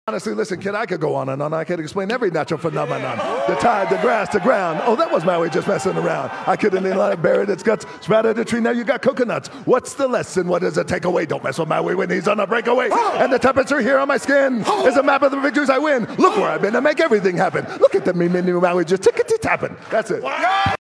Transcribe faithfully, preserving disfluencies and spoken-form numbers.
Honestly, listen, kid, I could go on and on. I could explain every natural phenomenon. The tide, the grass, the ground. Oh, that was Maui just messing around. I couldn't let it buried its guts. Sprouted a tree, now you got coconuts. What's the lesson? What does it take away? Don't mess with Maui when he's on a breakaway. And the temperature here on my skin is a map of the victories I win. Look where I've been to make everything happen. Look at the me, me, Maui just tickety tapping. That's it.